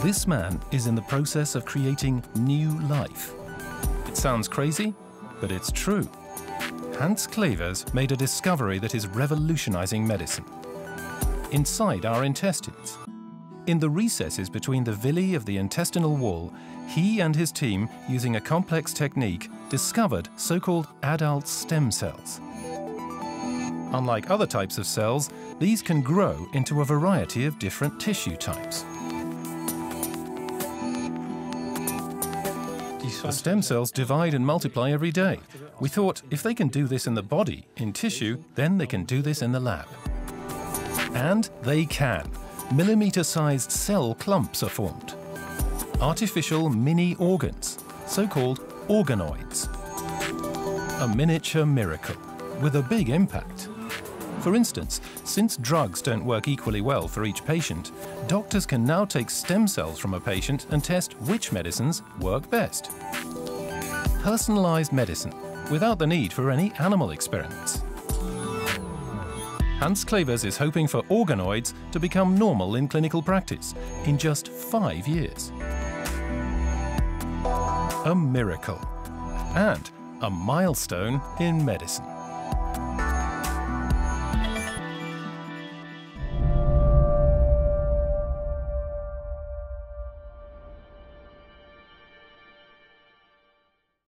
This man is in the process of creating new life. It sounds crazy, but it's true. Hans Clevers made a discovery that is revolutionizing medicine. Inside our intestines, in the recesses between the villi of the intestinal wall, he and his team, using a complex technique, discovered so-called adult stem cells. Unlike other types of cells, these can grow into a variety of different tissue types. The stem cells divide and multiply every day. We thought if they can do this in the body, in tissue, then they can do this in the lab. And they can. Millimeter-sized cell clumps are formed. Artificial mini organs, so-called organoids. A miniature miracle, with a big impact. For instance, since drugs don't work equally well for each patient, doctors can now take stem cells from a patient and test which medicines work best. Personalized medicine, without the need for any animal experiments. Hans Clevers is hoping for organoids to become normal in clinical practice in just 5 years. A miracle and a milestone in medicine.